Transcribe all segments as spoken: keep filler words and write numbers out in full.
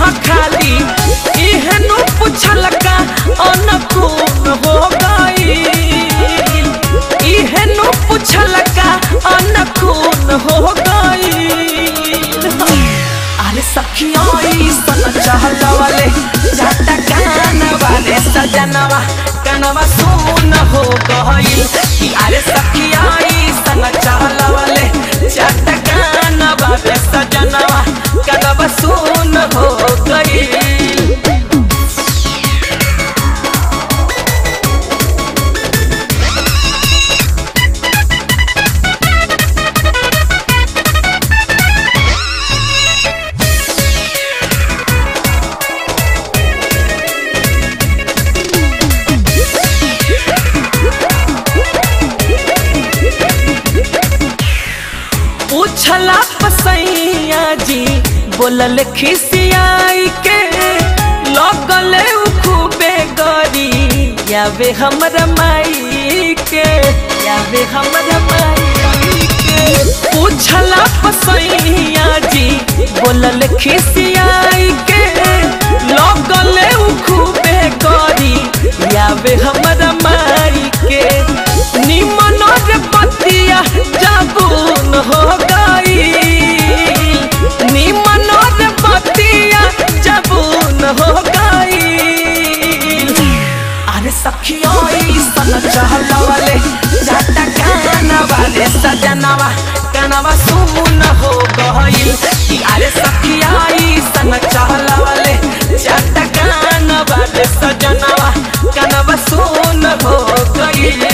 खाली इहनु पूछल का अनकून हो गई इहनु पूछल का अनकून हो गई अरे सखिया सन चहल वाले जाता कान वाले सजनवा कनवा सुन हो गई अरे सखिया सन चहल वाले जाता कान वाले सजनवा कनवा सुन हो गई पूछला पसैया जी बोलल खिसियाई के लगले खूबे गरी यावे हमरा माई के यावे हमरा माई के पूछला पसैया जी बोलल खिसियाई के लगले खूबे गरी यावे हमरा माई के निमन रे पतिया जाबून हो गई निमन रे पतिया जाबून हो गई अरे सखिया सन चहल वाले जाता कान वाले सजनवा कनवा सुन हो गई अरे सखिया सन चहल वाले जाता कान वाले सजनवा कनवा सुन हो गई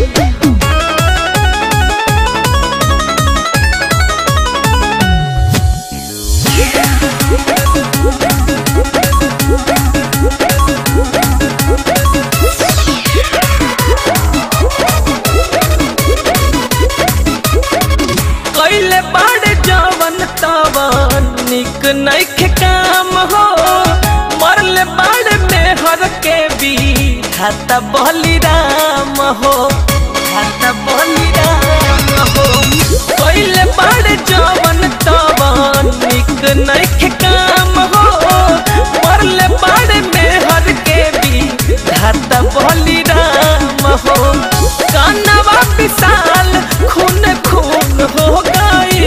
कैले बड़े जवन तवन निक नइखे काम हो मरले बड़े मेहर के भी खाता बलि राम हो खाता बलि राम हो कैले बड़े जवन तवन निक नइखे काम हो मरले बड़े मेहर के भी खाता बलि राम हो कनवा विशाल खून खून हो गई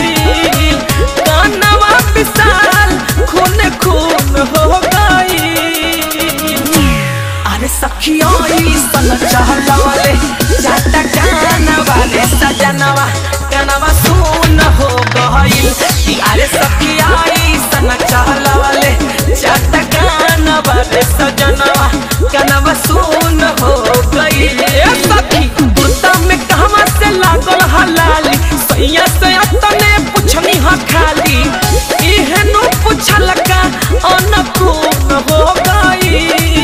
कनवा विशाल खून खून हो गई अरे सखिया सन चहल वाले जाता कान वाले सजनवा कनवा सुन हो गई अरे सखिया सन चहल वाले जाता कान वाले सजनवा कनवा सुन हो गई सखी में कहवा से लागल हलाली सैया से तने पूछनी हा खाली इहनु पूछल का अनकून हो गई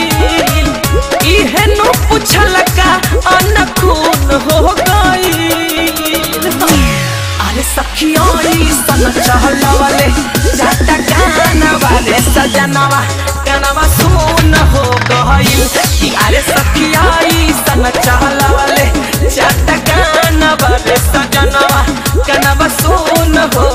इहनु पूछल का अनकून हो गई अरे सखिया सन चहल वाले जाता कान वाले सजनवा कनवा सुन हो गई अरे सखिया सन चहल वाले जाता कान वाले सजनवा कनवा सुन हो